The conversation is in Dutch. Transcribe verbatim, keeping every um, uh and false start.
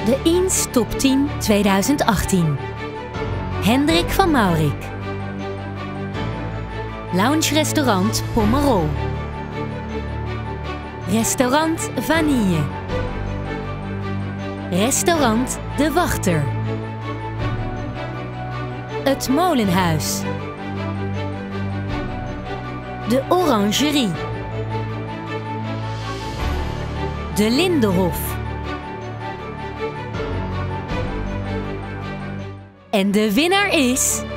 De Eens Top tien tweeduizend achttien. Hendrik van Maurik. Lounge Restaurant Pomerol. Restaurant Vanille. Restaurant De Wachter. Het Molenhuis. De Orangerie. De Lindenhof. En de winnaar is...